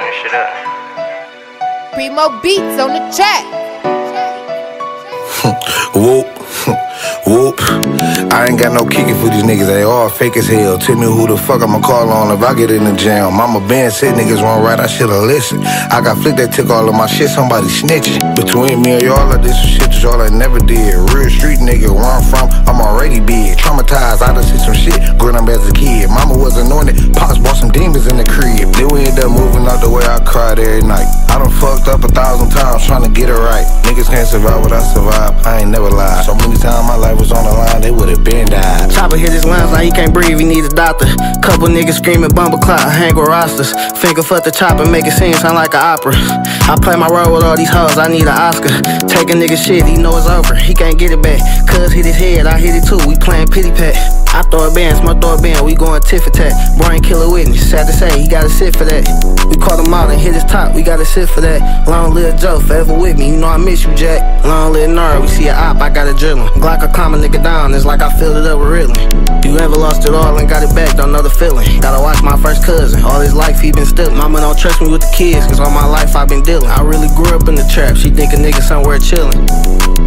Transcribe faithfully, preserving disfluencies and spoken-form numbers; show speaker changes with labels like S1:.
S1: this shit up.
S2: Primo beats on the track.
S3: Whoop, whoop. I ain't got no kicking for these niggas, they all fake as hell. Tell me who the fuck I'ma call on if I get in the jam. Mama Ben said niggas won't right, I should've listened. I got flick that took all of my shit, somebody snitching. Between me and y'all, I did some shit that y'all I never did. Real street nigga, where I'm from, I'm already big. Traumatized, I done see some shit growing up as a kid. Mama was anointed, pops brought some demons in the crib. Then we ended up moving out the way I cried every night. I done fucked up a thousand times trying to get it right. Niggas can't survive what I survived, I ain't never lied. So many times my life was on the line, they would've been died.
S4: Chopper hit his lungs like he can't breathe, he need a doctor. Couple niggas screaming bumble clock, hang with rosters. Finger foot the chopper, make it seem sound like an opera. I play my role with all these hoes, I need an Oscar. Take a nigga shit, he know it's over, he can't get it back. Cuz hit his head, I hit it too, we playing pity pat. I throw a band, smoke throw a band, we going tit for tat. Brain killer witness, sad to say, he gotta sit for that. We caught him out and hit his top, we gotta sit for that. Long live Joe, forever with me, you know I miss you, Jack. Long live Nard, we see a op, I got a drilling. Glock a calm a nigga down, it's like I filled it up with Ritalin. You ever lost it all and got it back, don't know the feeling. Gotta watch my first cousin, all his life he been stealing. Mama don't trust me with the kids, cause all my life I been dealing. I really grew up in the trap, she think a nigga somewhere chillin'.